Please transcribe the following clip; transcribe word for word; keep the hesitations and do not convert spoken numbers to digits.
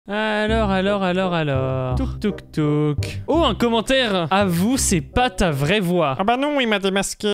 Alors, alors, alors, alors... Touk, touk, touk... Oh, un commentaire! Avoue, c'est pas ta vraie voix. Ah bah non, il m'a démasqué.